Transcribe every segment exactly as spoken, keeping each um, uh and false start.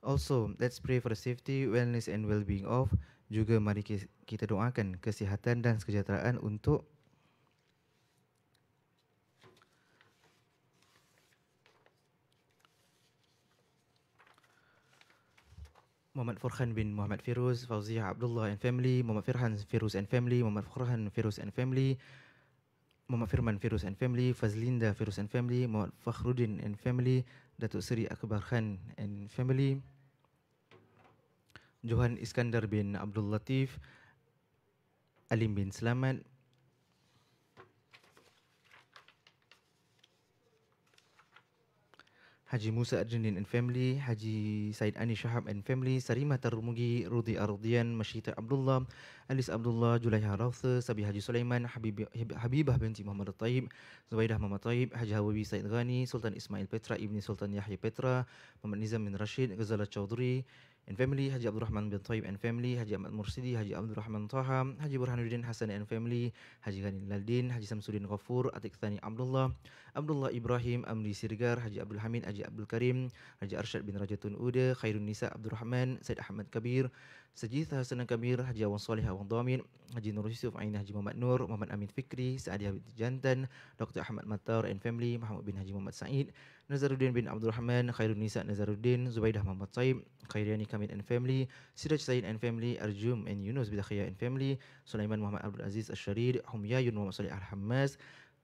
Also, let's pray for the safety, wellness and well-being of. Juga mari kita doakan kesihatan dan kesejahteraan untuk Muhammad Furhan bin Muhammad Firuz, Fauziah Abdullah and family, Muhammad Firhan Firuz and family, Muhammad Furhan Firuz and family, Muhammad Firman Firuz and family, Fazlinda Firuz and family, Muhammad Fakhruddin and family, Datuk Seri Akbar Khan and family, Johan Iskandar bin Abdul Latif, Alim bin Selamat, Haji Musa Adrinin and family, Haji Said Ani Shahab and family, Sarimah Tarumugi, Rudi Ardian, Mashita Abdullah, Alis Abdullah, Julaiha Rawtha, Sabi Haji Sulaiman, Habib, Habibah binti Muhammad Taib, Zuwaidah Muhammad Taib, Haji Hawawi Said Ghani, Sultan Ismail Petra, Ibni Sultan Yahya Petra, Muhammad Nizam bin Rashid, Ghazala Chowdhury and family, Haji Abdul Rahman bin Taib and family, Haji Ahmad Mursidi, Haji Abdul Rahman Taha, Haji Burhanuddin Hassan and family, Haji Ghani Laldin, Haji Samsuddin Ghafur, Atik Thani Abdullah, Abdullah Ibrahim, Amri Sirgar, Haji Abdul Hamid, Haji Abdul Karim, Haji Arshad bin Rajatun Uda, Khairun Nisa Abdul Rahman, Said Ahmad Kabir, Sajitha Hasan Kabir, Haji Awan Saleh Awan Damin, Haji Nur Yusuf Ain, Haji Muhammad Nur, Muhammad Amin Fikri, Saadia binti Jantan, Doktor Ahmad Matar and family, Muhammad bin Haji Muhammad Said, Nazaruddin bin Abdul Rahman, Khairun Nisa Nazaruddin, Zubaidah Muhammad Taib, Khairiani Kamil and family, Siraj Said and family, Arjum and Yunus Bidakhaya and family, Sulaiman Muhammad Abdul Aziz Al-Sharid, Humyayun Muhammad Saleh Al-Hammaz,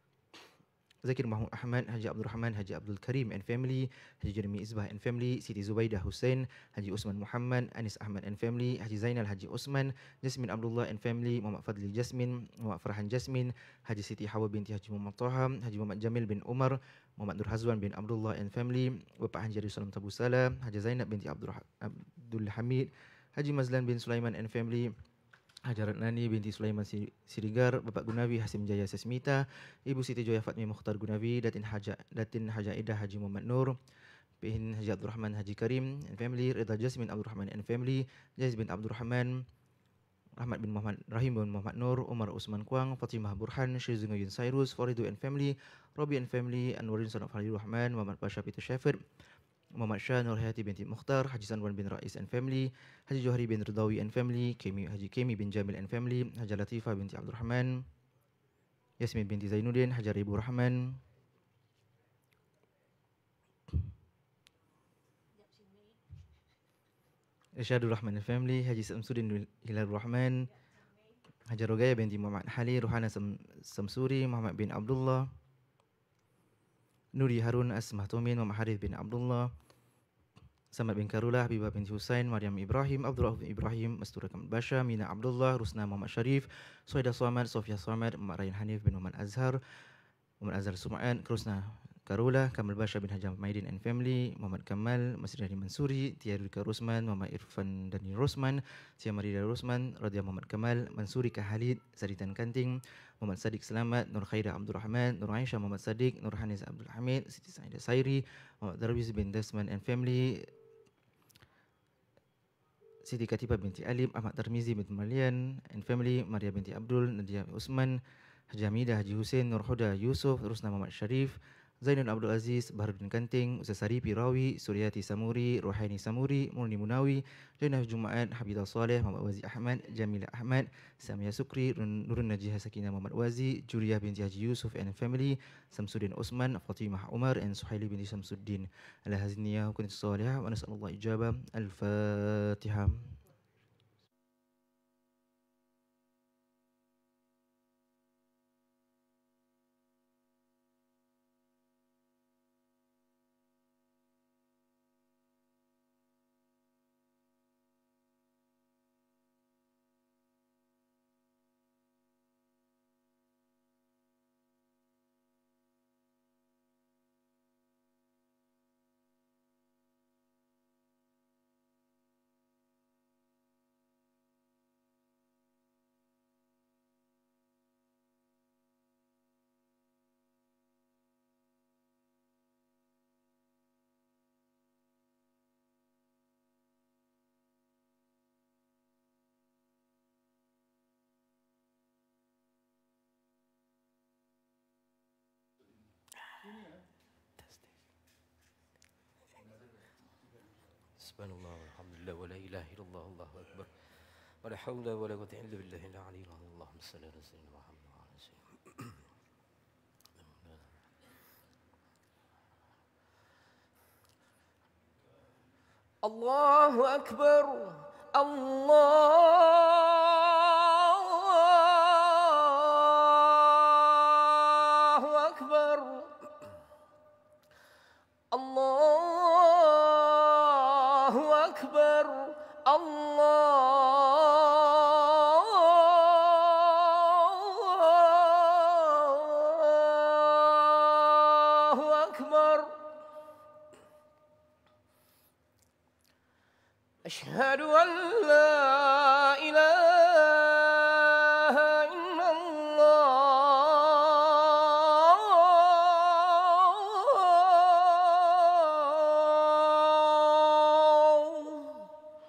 Zakir Mahmud Ahmad, Haji Abdul Rahman, Haji Abdul Karim and family, Haji Jeremy Isbah and family, Siti Zubaidah Hussein, Haji Usman Muhammad, Anis Ahmad and family, Haji Zainal Haji Usman, Jasmine Abdullah and family, Muhammad Fadli Jasmine, Muhammad Farhan Jasmine, Haji Siti Hawa binti Haji Muhammad Taha, Haji Muhammad Jamil bin Umar, Muhammad Nur Hazwan bin Abdullah and family, Bapak Haji Salam Tabu Salam, Haji Zainab binti Abdul, Abdul Hamid, Haji Mazlan bin Sulaiman and family, Haji Ratnani binti Sulaiman Sirigar, Bapak Gunawi Hasim Jaya Sesmita, Ibu Siti Joya Fatmi Mukhtar Gunawi, Datin Haja Datin Haja Ida Haji Muhammad Nur, Pihin Haji Abdul Rahman Haji Karim and family, Rida Jasmine Abdul Rahman and family, Jais bin Abdul Rahman, Rahmat bin Muhammad Rahim bin Muhammad Nur, Umar Usman Kuang, Fatimah Burhan, Syizungoyun Cyrus, Faridu and family, Robi and family, Anwarin Son of Halil Rahman, Muhammad Pasha Peter Shafir, Muhammad Shah Nur Hayati binti Mukhtar, Haji Sanwan bin Rais and family, Haji Johari bin Rudawi and family, Kemi, Haji Kemi bin Jamil and family, Haji Latifah binti Abdul Rahman, Yasmin binti Zainuddin, Haji Ibu Rahman, Irsyadul Rahman and family, Haji Samsuddin Hilal Rahman, Haji Rogaya binti Muhammad Hali, Ruhana Sam, Samsuri, Muhammad bin Abdullah, Nuri Harun Asmah Tumin, Muhammad Harith bin Abdullah, Samad bin Karullah, Habibah binti Husain, Maryam Ibrahim, Abdul Rahman Ibrahim, Mastura Kamal Basha, Mina Abdullah, Rusna Muhammad Sharif, Suhaida Suhammad, Sofia Suhammad, Muhammad Rayyan Hanif bin Muhammad Azhar, Muhammad Azhar Suma'an, Krusna Karullah, Kamal Basha bin Haji Maidin and family, Muhammad Kamal, Masri Dani Mansuri, Tia Rika Rosman, Muhammad Irfan Dani Rosman, Tia Marida Rosman, Radia Muhammad Kamal, Mansuri Kahalid, Saditan Kanting, Muhammad Sadiq Selamat, Nur Khairah Abdul Rahman, Nur Aisyah Muhammad Sadiq, Nur Hanis Abdul Hamid, Siti Saida Sairi, Muhammad Darwiz bin Desmond and family, Siti Katiba binti Alim, Ahmad Tarmizi binti Malian and family, Maria binti Abdul, Nadia Usman, Haji Hamidah, Haji Hussein, Nur Huda Yusuf, Rusna Muhammad Sharif, Zainul Abdul Aziz, Baharudin Kanting, Ustaz Saripi Rawi, Suryati Samuri, Rohaini Samuri, Murni Munawi, Jainah Jumaat, Habidah Saleh, Muhammad Wazi Ahmad, Jamila Ahmad, Samia Sukri, Nurun Najihah Sakinah Muhammad Wazi, Juriyah binti Haji Yusuf and family, Samsuddin Osman, Fatimah Umar and Suhaili binti Samsuddin. Ala haziniyah, kunit salihah, wa nas'alullah ijabah. Al-Fatihah. Subhanallah, alhamdulillah, wa la ilaha illallah, Allahu akbar. Wa la haula wa la quwwata illa billahi al-'aliyyil 'azhim. Allahumma shalli ala sayyidina Muhammad wa ala sayyidina. Allahu akbar. Allahu akbar. Allahu akbar. Allahu akbar. Ashhadu an la ilaha illallah.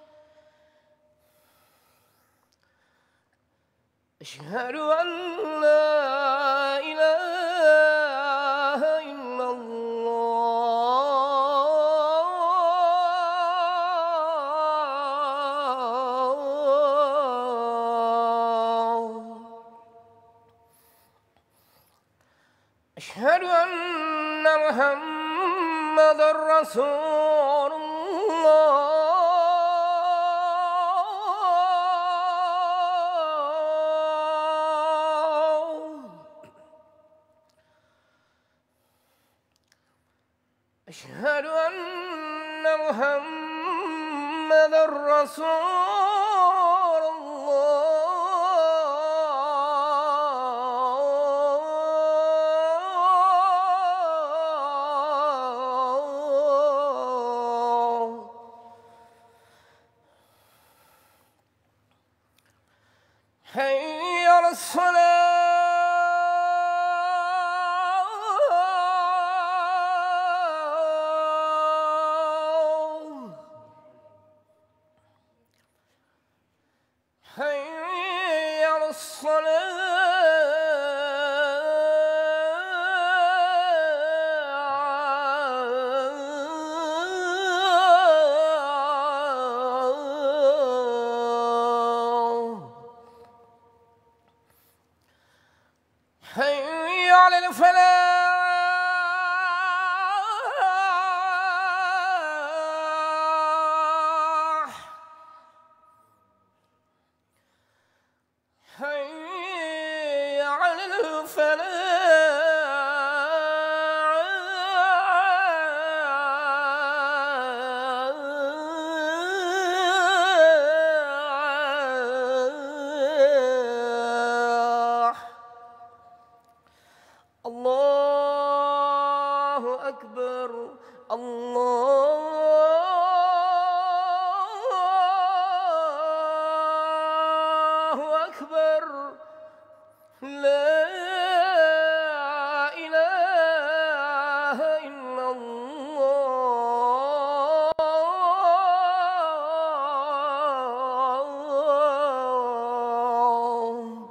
Ashhadu an la ilaha illallah. Ashhadu anna Muhammadar Rasulullah. Ashhadu anna Muhammadar Rasulullah. Hayya ala salah. Hayya ala salah. Hayya ala al-falah. Hayya ala al-falah. Allahu akbar. Allahu akbar. La ilaha illallah.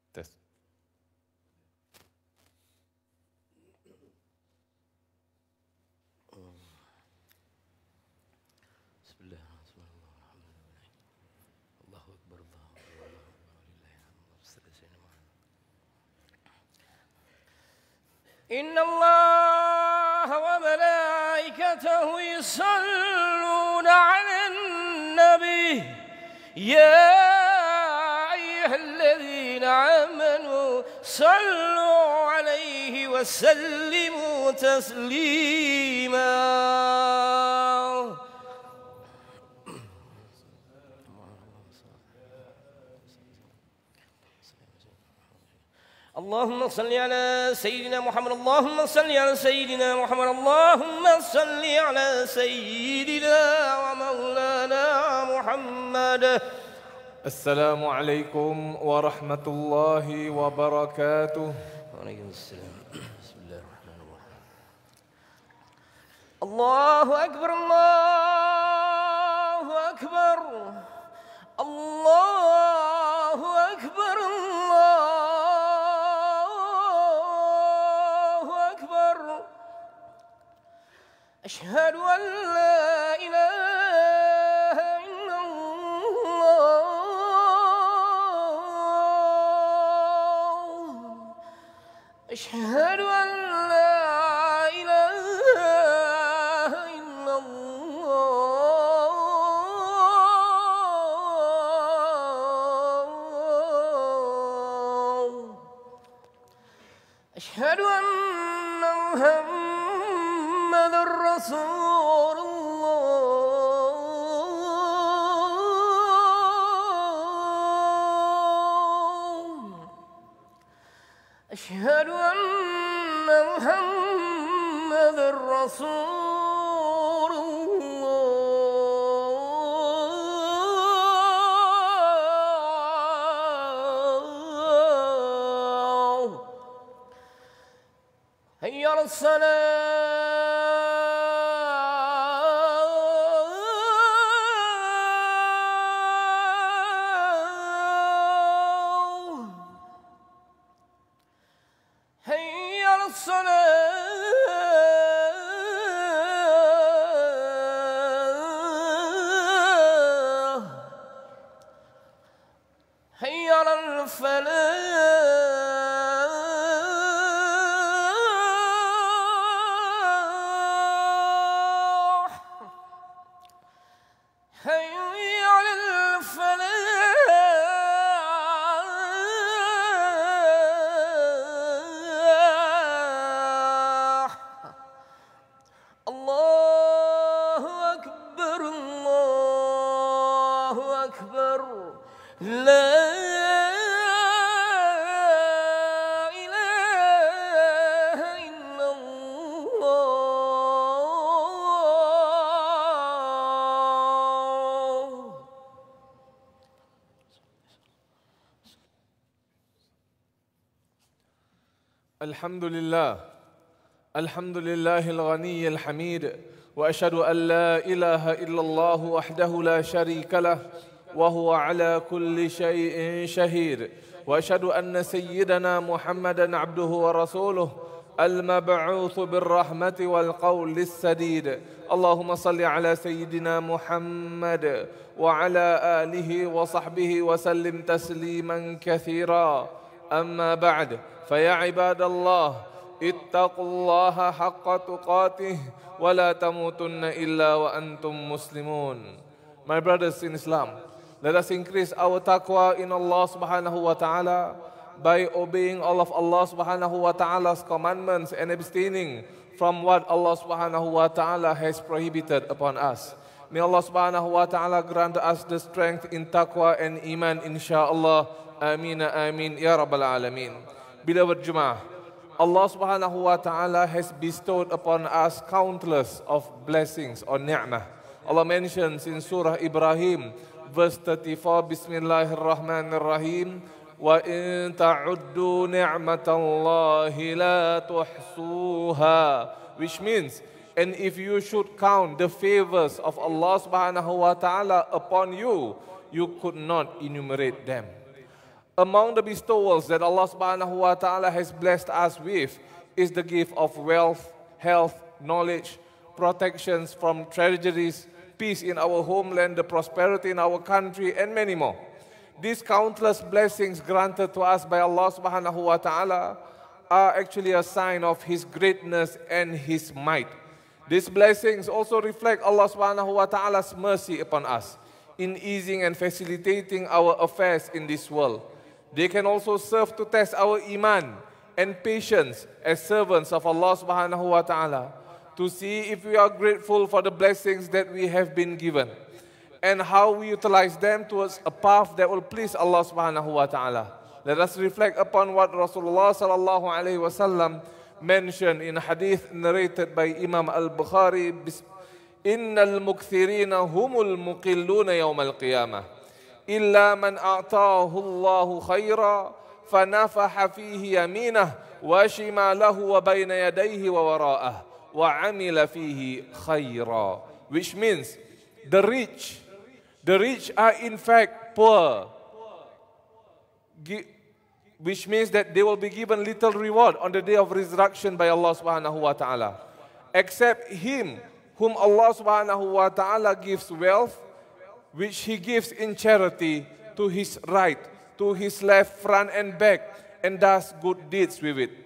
Test. Bismillah. Allahu Akbar. Allahu Akbar. Inna Allah wa malaikatahu yusalluna 'alan nabi. Ya ayyuhalladhina amanu sallu 'alaihi wa sallimu taslima. اللهم صل على سيدنا محمد اللهم صل على سيدنا محمد اللهم صل على سيدنا ومولانا محمد. السلام عليكم ورحمة الله وبركاته. وعليكم السلام. بسم الله الرحمن الرحيم. الله أكبر الله أكبر الله أكبر الله أشهد أن لا إله إلا الله أشهد أن لا إله إلا الله أشهد أن محمد رسول الله أشهد أن محمد رسول الله هيا على الصلاة الحمد لله الحمد لله الغني الحميد وأشهد أن لا إله إلا الله وحده لا شريك له وهو على كل شيء شهيد وأشهد أن سيدنا محمدا عبده ورسوله المبعوث بالرحمة والقول السديد اللهم صل على سيدنا محمد وعلى آله وصحبه وسلم تسليما كثيرا أما بعد فيا عباد الله اتقوا الله حق تقاته ولا تموتن إلا وأنتم مسلمون. My brothers in Islam, let us increase our taqwa in Allah subhanahu wa ta'ala by obeying all of Allah subhanahu wa ta'ala's commandments and abstaining from what Allah subhanahu wa ta'ala has prohibited upon us. May Allah subhanahu wa ta'ala grant us the strength in taqwa and iman insha'Allah. Amin, amin, ya Rabbal Alameen. Beloved Jum'ah, Allah subhanahu wa ta'ala has bestowed upon us countless of blessings or ni'mah. Allah mentions in Surah Ibrahim, verse thirty-four, Bismillahirrahmanirrahim, وَإِن تَعُدُّوا نِعْمَةَ اللَّهِ لَا تُحْصُوهَا, which means, and if you should count the favors of Allah subhanahu wa ta'ala upon you, you could not enumerate them. Among the bestowals that Allah subhanahu wa ta'ala has blessed us with is the gift of wealth, health, knowledge, protections from tragedies, peace in our homeland, the prosperity in our country, and many more. These countless blessings granted to us by Allah subhanahu wa ta'ala are actually a sign of His greatness and His might. These blessings also reflect Allah subhanahu wa ta'ala's mercy upon us in easing and facilitating our affairs in this world. They can also serve to test our iman and patience as servants of Allah subhanahu wa ta'ala, to see if we are grateful for the blessings that we have been given and how we utilize them towards a path that will please Allah subhanahu wa ta'ala. Let us reflect upon what Rasulullah sallallahu alayhi wa sallam mentioned in a hadith narrated by Imam Al-Bukhari, إِنَّ الْمُكْثِرِينَ هُمُ الْمُقِلُّونَ يَوْمَ الْقِيَامَةِ إِلَّا مَنْ أَعْطَاهُ اللَّهُ خَيْرًا فَنَفَحَ فِيهِ يَمِينَهُ وَشِمَالَهُ وَبَيْنَ يَدَيْهِ وَوَرَاءَهُ وَعَمِلَ فِيهِ خَيْرًا. Which means the rich, the rich are in fact poor, which means that they will be given little reward on the day of resurrection by Allah subhanahu wa ta'ala, except him whom Allah subhanahu wa ta'ala gives wealth, which He gives in charity to his right, to his left, front and back, and does good deeds with it.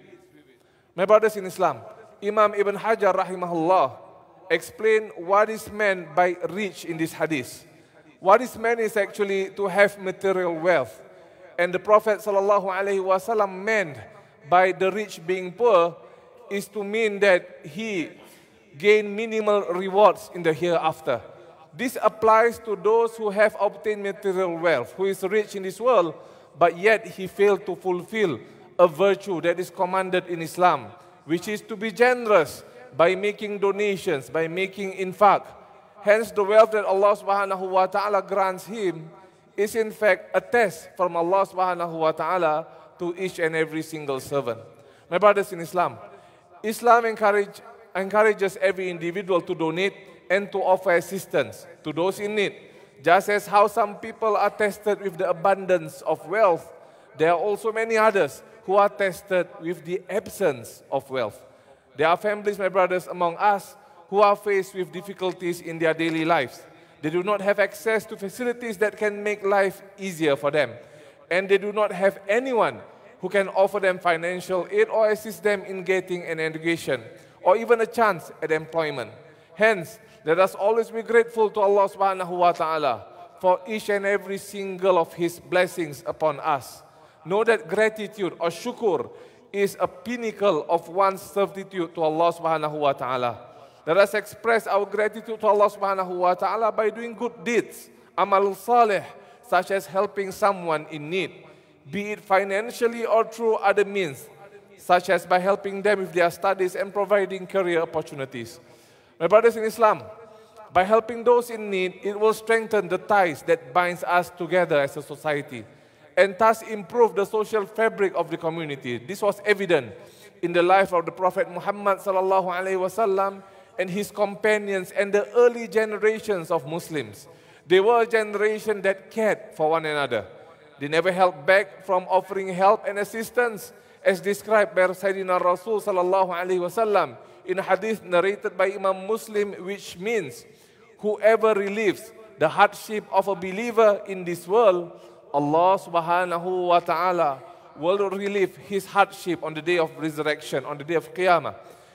My brothers in Islam, Imam Ibn Hajar rahimahullah explained what is meant by rich in this hadith. What is meant is actually to have material wealth. And the Prophet sallallahu alaihi wasallam meant by the rich being poor is to mean that he gained minimal rewards in the hereafter. This applies to those who have obtained material wealth, who is rich in this world, but yet he failed to fulfill a virtue that is commanded in Islam, which is to be generous by making donations, by making infaq. Hence, the wealth that Allah subhanahu wa ta'ala grants him is in fact a test from Allah subhanahu wa ta'ala to each and every single servant. My brothers in Islam, Islam encourage, encourages every individual to donate and to offer assistance to those in need. Just as how some people are tested with the abundance of wealth, there are also many others who are tested with the absence of wealth. There are families, my brothers, among us who are faced with difficulties in their daily lives. They do not have access to facilities that can make life easier for them. And they do not have anyone who can offer them financial aid or assist them in getting an education or even a chance at employment. Hence, let us always be grateful to Allah subhanahu wa ta'ala for each and every single of His blessings upon us. Know that gratitude or shukr is a pinnacle of one's servitude to Allah subhanahu wa ta'ala. Let us express our gratitude to Allah subhanahu wa ta'ala by doing good deeds, amal salih, such as helping someone in need, be it financially or through other means, such as by helping them with their studies and providing career opportunities. My brothers in Islam, by helping those in need, it will strengthen the ties that binds us together as a society and thus improve the social fabric of the community. This was evident in the life of the Prophet Muhammad sallallahu alaihi wasallam and his companions and the early generations of Muslims. They were a generation that cared for one another. They never held back from offering help and assistance, as described by Sayyidina Rasul sallallahu alaihi wasallam in a hadith narrated by Imam Muslim, which means whoever relieves the hardship of a believer in this world, Allah subhanahu wa ta'ala will relieve his hardship on the day of resurrection, on the day of Qiyamah.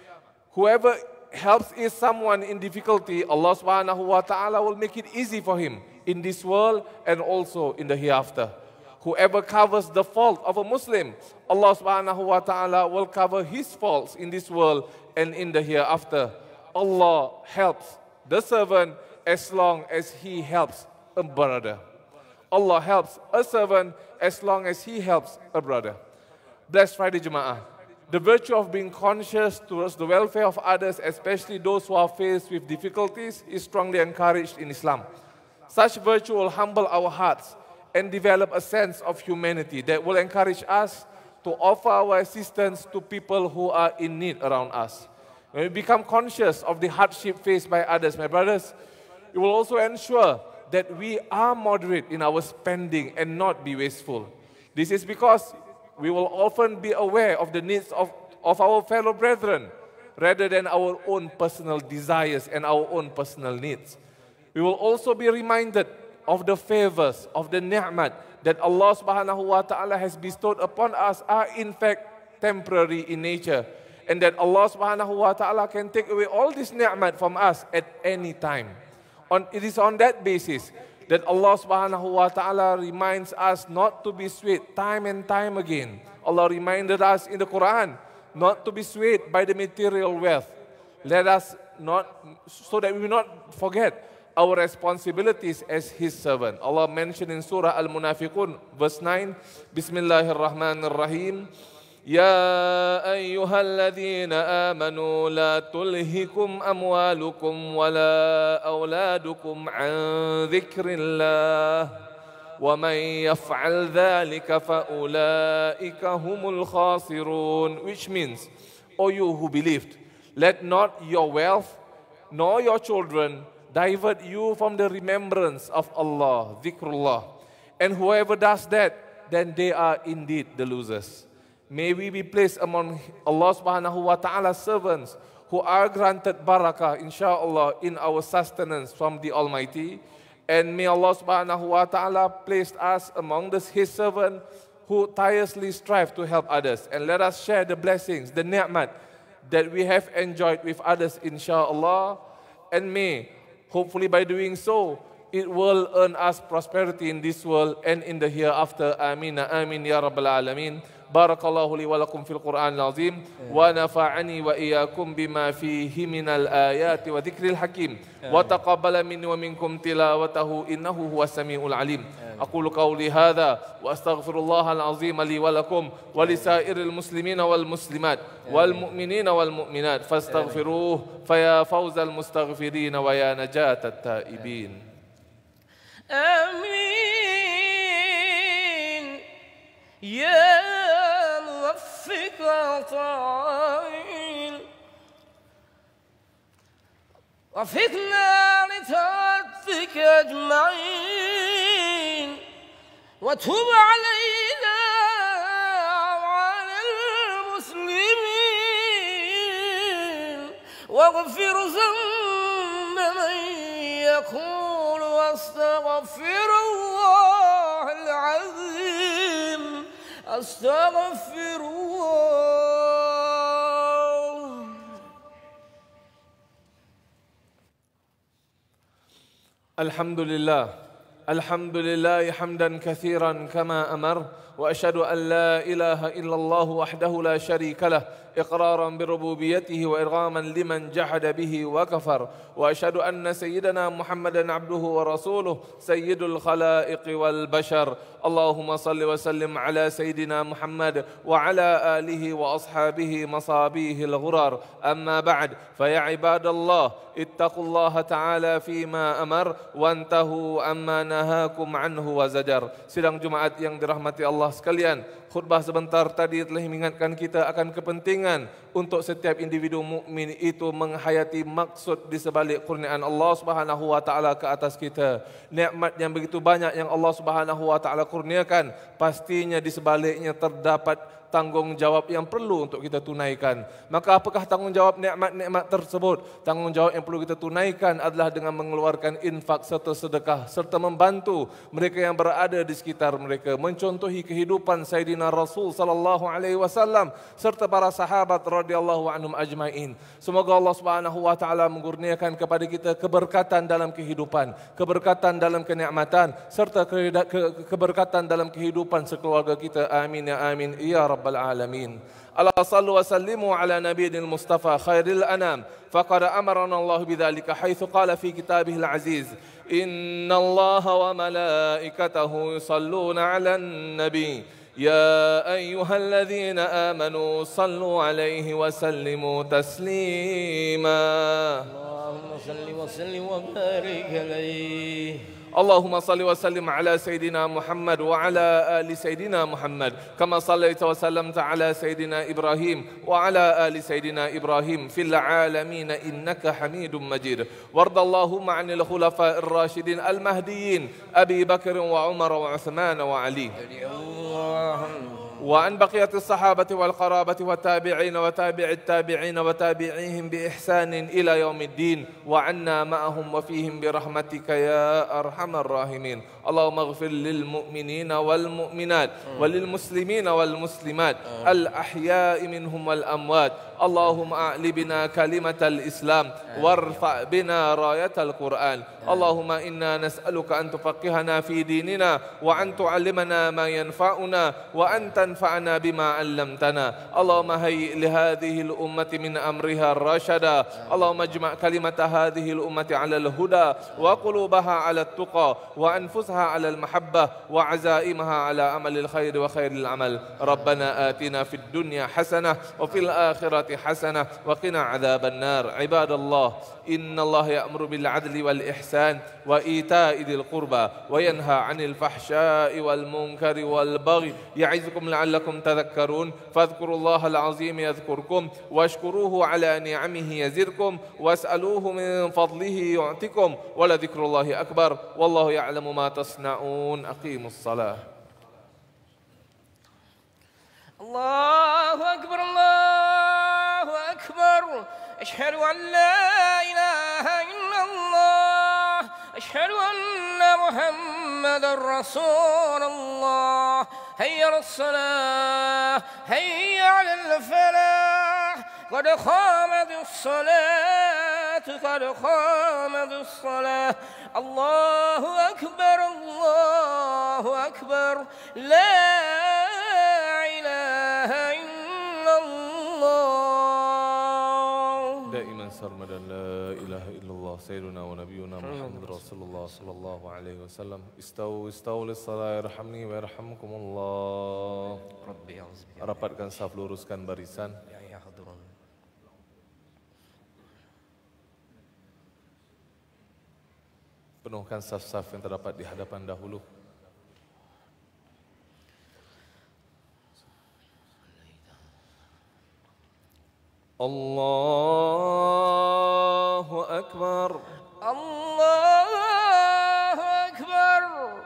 Whoever helps is someone in difficulty, Allah subhanahu wa ta'ala will make it easy for him in this world and also in the hereafter. Whoever covers the fault of a Muslim, Allah subhanahu wa ta'ala will cover his faults in this world and in the hereafter. Allah helps the servant as long as he helps a brother. Allah helps a servant as long as he helps a brother. Blessed Friday Jum'ah. The virtue of being conscious towards the welfare of others, especially those who are faced with difficulties, is strongly encouraged in Islam. Such virtue will humble our hearts and develop a sense of humanity that will encourage us to offer our assistance to people who are in need around us. When we become conscious of the hardship faced by others, my brothers, it will also ensure that we are moderate in our spending and not be wasteful. This is because we will often be aware of the needs of, of our fellow brethren rather than our own personal desires and our own personal needs. We will also be reminded of the favors, of the ni'mat that Allah subhanahu wa ta'ala has bestowed upon us are in fact temporary in nature, and that Allah subhanahu wa ta'ala can take away all this ni'mat from us at any time. On, it is on that basis that Allah subhanahu wa ta'ala reminds us not to be swayed time and time again. Allah reminded us in the Quran not to be swayed by the material wealth. Let us not, so that we will not forget our responsibilities as His servant. Allah mentioned in Surah Al-Munafiqun, verse nine, Bismillahirrahmanirrahim, Ya ayyuhalladhina amanu la tulhikum amwalukum wala awladukum an dhikrillah wa man yaf'al dhalika fa ulaika humul khasirun. Which means, O you who believed, let not your wealth nor your children divert you from the remembrance of Allah, dhikrullah. And whoever does that, then they are indeed the losers. May we be placed among Allah subhanahu wa ta'ala's servants who are granted barakah, insyaAllah, in our sustenance from the Almighty. And may Allah subhanahu wa ta'ala place us among the, His servants who tirelessly strive to help others. And let us share the blessings, the ni'mat that we have enjoyed with others, insyaAllah. And may, hopefully by doing so, it will earn us prosperity in this world and in the hereafter. Amin, amin, ya Rabbal Alameen. Barakallahu li wa lakum fil Quran al-Azim. Wa nafa'ani wa iyakum bima fihi minal ayati wa dhikril hakim. Wa taqabbala minni wa minkum tilawatahu innahu huwas sami'ul alim. Aqulu qawli hadha wa astaghfirullah al-azim li wa lakum wa li sairil muslimina wal muslimat wal mu'minina wal mu'minat fastaghfiruh fa ya fawzal mustaghfirin wa ya najatat taibin. Amin. Ya موفق طائل وفقنا لطاعتك أجمعين وتب علينا وعلى المسلمين واغفر ذنب من يقول واستغفر الله العظيم أستغفر الله. الحمد لله الحمد لله حمدا كثيرا كما أمر وأشهد أن لا إله إلا الله وحده لا شريك له إقرارا بربوبيته وإرغاما لمن جحد به وكفر وأشهد أن سيدنا محمدا عبده ورسوله سيد الخلائق والبشر اللهم صل وسلم على سيدنا محمد وعلى آله وأصحابه مصابيه الغرار أما بعد فيا عباد الله اتقوا الله تعالى فيما أمر وانتهوا أما نهاكم عنه وزجر. Sidang Jumaat yang dirahmati Allah sekalian, khutbah sebentar tadi telah mengingatkan kita akan kepentingan untuk setiap individu mukmin itu menghayati maksud di sebalik kurniaan Allah Subhanahu wa taala ke atas kita. Nikmat yang begitu banyak yang Allah Subhanahu wa taala kurniakan, pastinya di sebaliknya terdapat tanggungjawab yang perlu untuk kita tunaikan. Maka apakah tanggungjawab nikmat-nikmat tersebut? Tanggungjawab yang perlu kita tunaikan adalah dengan mengeluarkan infak serta sedekah serta membantu mereka yang berada di sekitar mereka, mencontohi kehidupan Sayyidina Rasul sallallahu alaihi wasallam serta para sahabat radhiyallahu anhum ajmain. Semoga Allah Subhanahu wa taala mengurniakan kepada kita keberkatan dalam kehidupan, keberkatan dalam kenikmatan serta keberkatan dalam kehidupan sekeluarga kita. Amin ya amin ya rabbal alamin. Ala sallu wa sallimu ala nabiyil Mustafa khairil anam faqad amarana Allah bidzalika haitsu qala fi kitabihil aziz inna Allah wa malaikatahu yusalluna 'alan nabi ya ayyuhalladzina amanu sallu 'alaihi wa sallimu taslima. Allahumma salli wa sallim wa barik alaihi. اللهم صل وسلم على سيدنا محمد وعلى آل سيدنا محمد كما صليت وسلمت على سيدنا إبراهيم وعلى آل سيدنا إبراهيم في العالمين إنك حميد مجيد. وارض اللهم عن الخلفاء الراشدين المهديين أبي بكر وعمر وعثمان وعلي، وعن بقية الصحابة والقرابة والتابعين وتابع التابعين وتابعيهم بإحسان إلى يوم الدين، وعنا معهم وفيهم برحمتك يا أرحم الراحمين. اللهم اغفر للمؤمنين والمؤمنات وللمسلمين والمسلمات الأحياء منهم والأموات. اللهم أعل بنا كلمة الإسلام وارفع بنا راية القرآن. اللهم إنا نسألك أن تفقهنا في ديننا وأن تعلمنا ما ينفعنا وأن تنفعنا بما علمتنا. اللهم هيئ لهذه الأمة من أمرها الرشدا. اللهم اجمع كلمة هذه الأمة على الهدى وقلوبها على التقى وأنفسها على المحبة وعزائمها على عمل الخير وخير العمل. ربنا آتنا في الدنيا حسنة وفي الآخرة حسنة وقنا عذاب النار. عباد الله، إن الله يأمر بالعدل والإحسان وإيتاء ذي القربى وينهى عن الفحشاء والمنكر والبغي يعظكم لعلكم تذكرون. فاذكروا الله العظيم يذكركم واشكروه على نعمه يزدكم واسألوه من فضله يعطكم ولذكر الله أكبر والله يعلم ما تصنعون. أقيموا الصلاة. الله أكبر الله أكبر. أشهد أن لا إله إلا الله. أشهد أن محمدا رسول الله. هيا على الصلاة، هيا على الفلاح، قد قامت الصلاة، قد قامت الصلاة. الله أكبر الله أكبر. لا إله إلا الله. دائما سرمدا لا إله إلا الله سيدنا ونبينا محمد رسول الله صلى الله عليه وسلم. استووا استووا للصلاة يرحمني ويرحمكم الله. ربي أعوذ بك. Rapatkan saf, luruskan barisan. Penuhkan saf-saf yang terdapat di hadapan dahulu. Allahu Akbar. Allahu Akbar.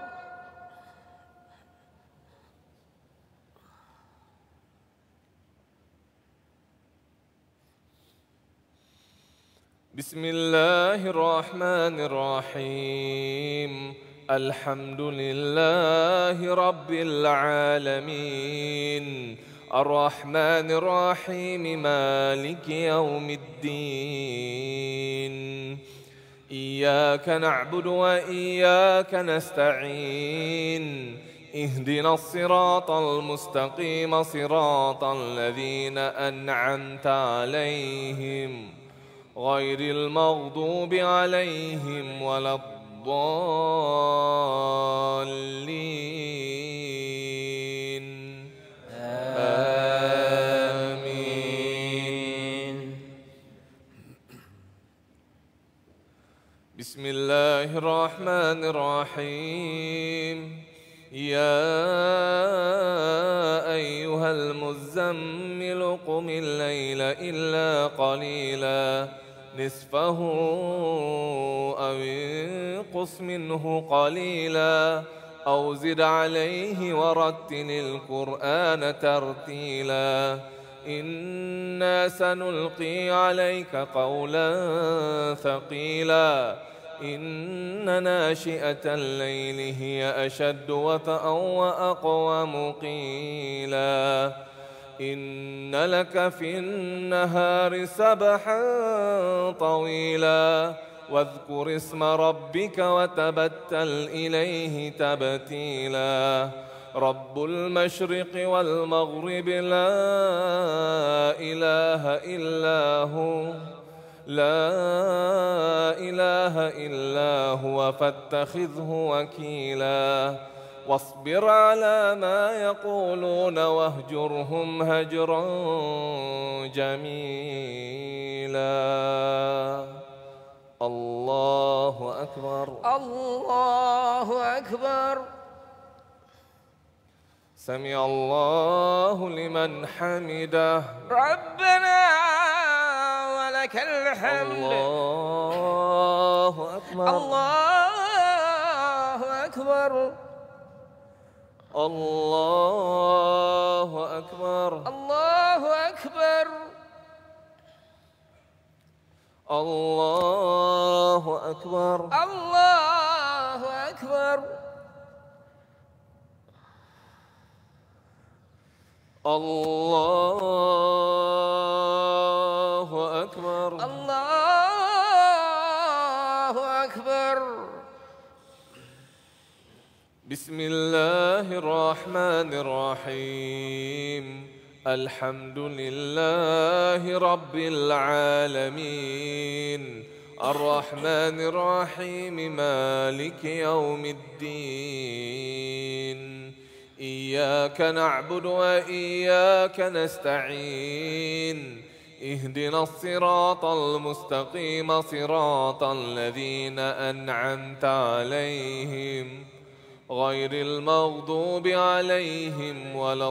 بسم الله الرحمن الرحيم. الحمد لله رب العالمين الرحمن الرحيم مالك يوم الدين. إياك نعبد وإياك نستعين. اهدنا الصراط المستقيم صراط الذين أنعمت عليهم غير المغضوب عليهم ولا الضالين. آمين. بسم الله الرحمن الرحيم. يا أيها المزمل قم الليل إلا قليلا نصفه أو انقص منه قليلا أو زد عليه ورتل القرآن ترتيلا. إنا سنلقي عليك قولا ثقيلا. إن ناشئة الليل هي أشد وطئا وأقوم قيلا. إن لك في النهار سبحا طويلا واذكر اسم ربك وتبتل إليه تبتيلا. رب المشرق والمغرب لا إله إلا هو لا إله إلا هو فاتخذه وكيلا. واصبر على ما يقولون واهجرهم هجرا جميلا. الله أكبر. الله أكبر. سمع الله لمن حمده. ربنا ولك الحمد. الله أكبر. الله أكبر. الله أكبر. الله أكبر. الله أكبر. الله أكبر. الله أكبر. الله أكبر. بسم الله الرحمن الرحيم. الحمد لله رب العالمين الرحمن الرحيم مالك يوم الدين. إياك نعبد وإياك نستعين. اهدنا الصراط المستقيم صراط الذين أنعمت عليهم غير المغضوب عليهم ولا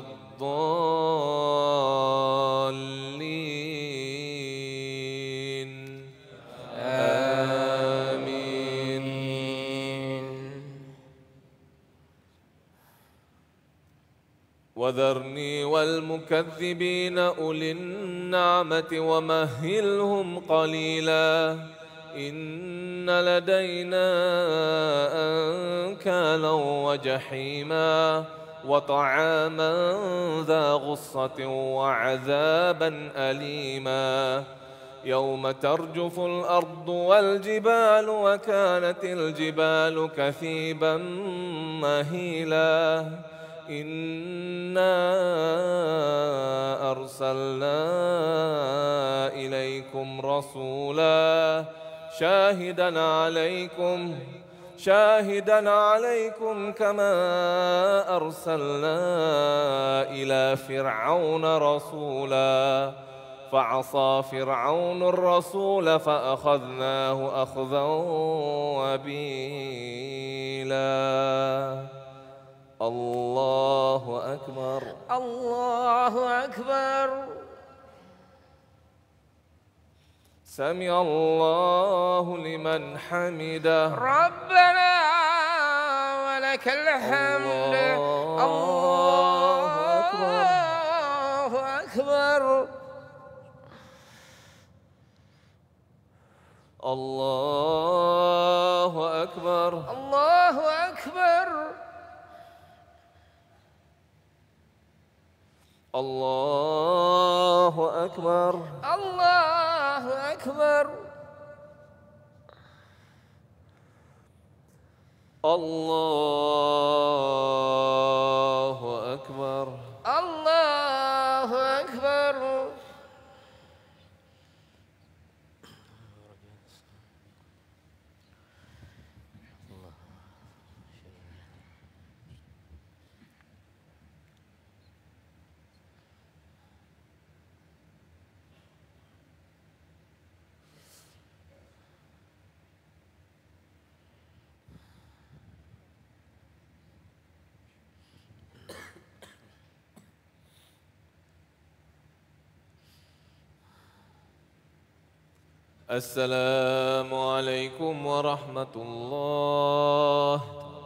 الضالين. آمين. وذرني والمكذبين أولي النعمة ومهلهم قليلا إن لدينا أنكالا وجحيما وطعاما ذا غصة وعذابا أليما يوم ترجف الأرض والجبال وكانت الجبال كثيبا مهيلا إنا أرسلنا إليكم رسولا شاهدا عليكم شاهدا عليكم كما أرسلنا إلى فرعون رسولا فعصى فرعون الرسول فأخذناه أخذا وبيلا. الله أكبر. الله أكبر. سمع الله لمن حمده. ربنا ولك الحمد. الله أكبر. الله أكبر. الله أكبر. الله أكبر. الله أكبر. الله أكبر. الله أكبر. الله أكبر. السلام عليكم ورحمة الله.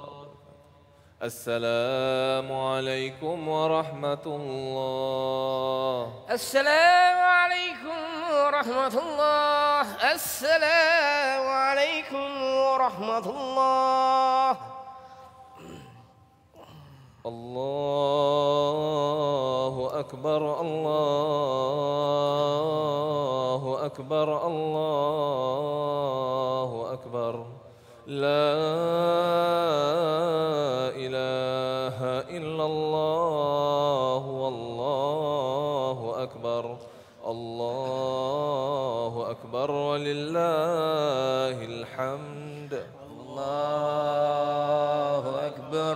السلام عليكم ورحمة الله. السلام عليكم ورحمة الله. السلام عليكم ورحمة الله. الله أكبر. الله أكبر. الله أكبر. لا إله إلا الله والله أكبر. الله أكبر ولله الحمد. الله أكبر.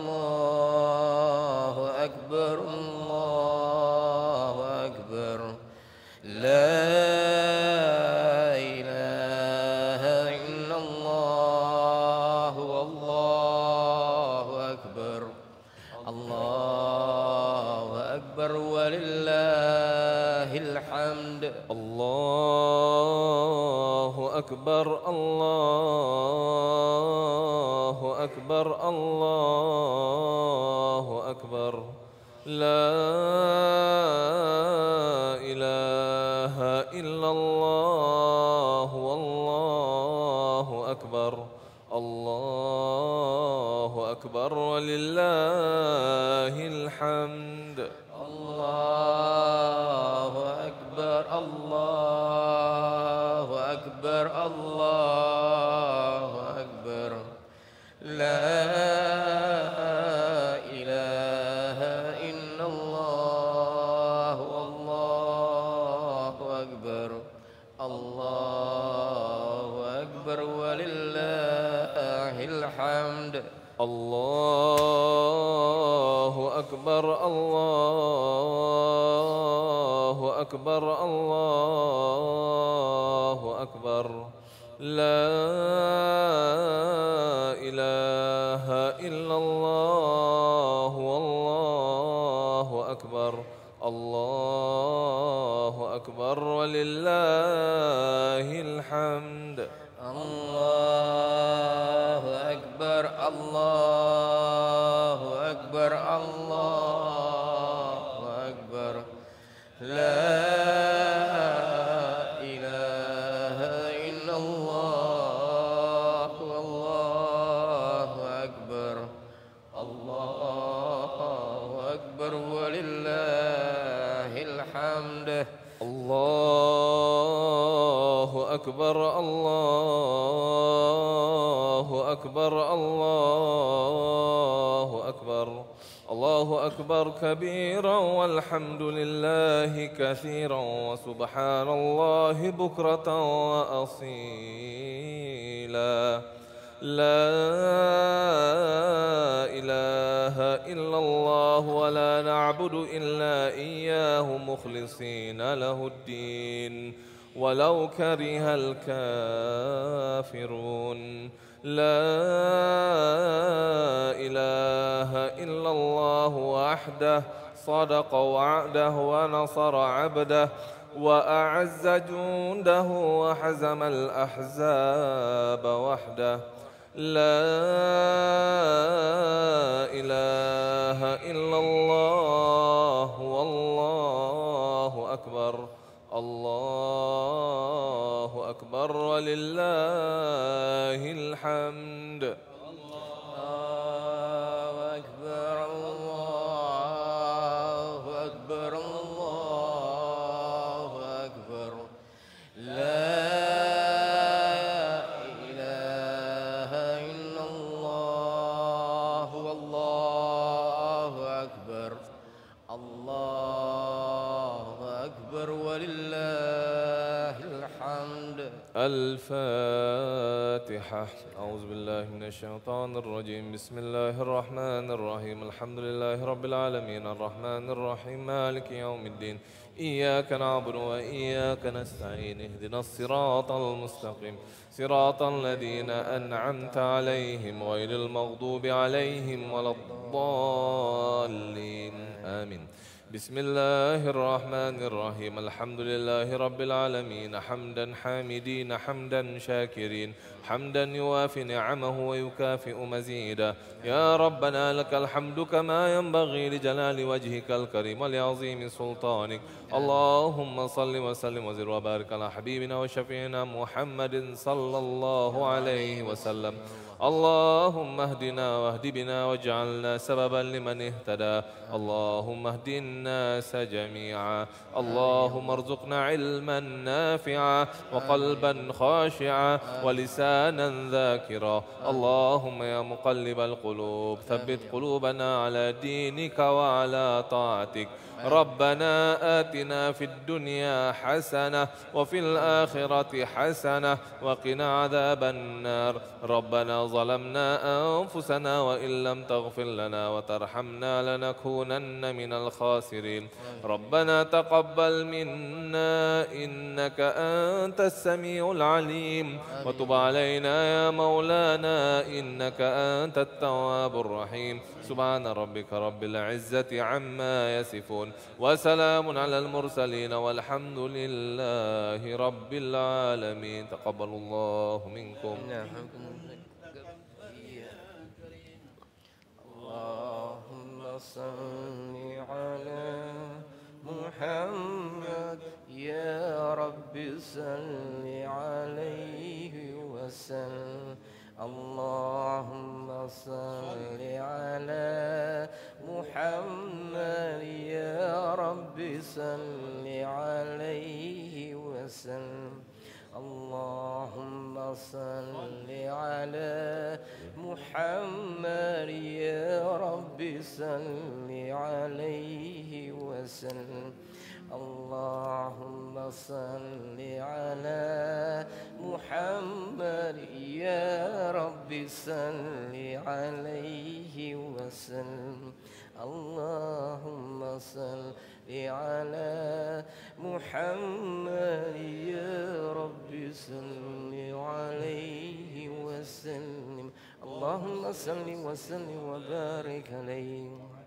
الله أكبر. الله أكبر. لا إله إلا الله والله أكبر الله أكبر الله أكبر لا إله إلا الله والله أكبر الله أكبر ولله الحمد الله أكبر الله أكبر الله أكبر لا إله إلا الله والله أكبر الله أكبر ولله الحمد الله أكبر الله أكبر الله أكبر لا إله إلا الله والله أكبر الله أكبر ولله الحمد الله أكبر الله أكبر الله أكبر لا إله إلا الله والله أكبر الله أكبر ولله الحمد الله أكبر الله أكبر الله أكبر الله أكبر كبيرا والحمد لله كثيرا وسبحان الله بكرة وأصيلا لا إله إلا الله ولا نعبد إلا إياه مخلصين له الدين ولو كره الكافرون لا إله إلا الله وحده صدق وعده ونصر عبده وأعز جنده وحزم الأحزاب وحده لا إله إلا الله والله أكبر الله أكبر ولله الحمد الله أكبر الله أكبر الله أكبر لا إله إلا الله والله أكبر الله أكبر ولله الحمد الفاتحة. أعوذ بالله من الشيطان الرجيم. بسم الله الرحمن الرحيم. الحمد لله رب العالمين الرحمن الرحيم مالك يوم الدين إياك نعبد وإياك نستعين اهدنا الصراط المستقيم صراط الذين أنعمت عليهم غير المغضوب عليهم ولا الضالين آمين. بسم الله الرحمن الرحيم. الحمد لله رب العالمين حمدا حامدين حمدا شاكرين حمدا يوافي نعمه ويكافئ مزيدا. يا ربنا لك الحمد كما ينبغي لجلال وجهك الكريم ولعظيم سلطانك. اللهم صل وسلم وزد وبارك على حبيبنا وشفيعنا محمد صلى الله عليه وسلم. اللهم اهدنا واهد بنا واجعلنا سببا لمن اهتدى. اللهم اهد الناس جميعا. اللهم ارزقنا علما نافعا وقلبا خاشعا ولسانا ذاكرا. اللهم يا مقلب القلوب ثبت قلوبنا على دينك وعلى طاعتك. ربنا آتنا في الدنيا حسنة وفي الآخرة حسنة وقنا عذاب النار. ربنا ظلمنا أنفسنا وإن لم تغفر لنا وترحمنا لنكونن من الخاسرين. الخاسرين. ربنا تقبل منا إنك أنت السميع العليم، وتب علينا يا مولانا إنك أنت التواب الرحيم. سبحان ربك رب العزة عما يصفون، وسلام على المرسلين، والحمد لله رب العالمين. تقبل الله منكم. اللهم صل على محمد يا رب صل عليه وسلم. اللهم صل على محمد يا رب صل عليه وسلم. اللهم صل على محمد يا رب صل عليه وسلم. اللهم صل على محمد يا رب صل عليه وسلم. اللهم صل على محمد يا رب صل عليه وسلم. اللهم صل وسلم وبارك عليه.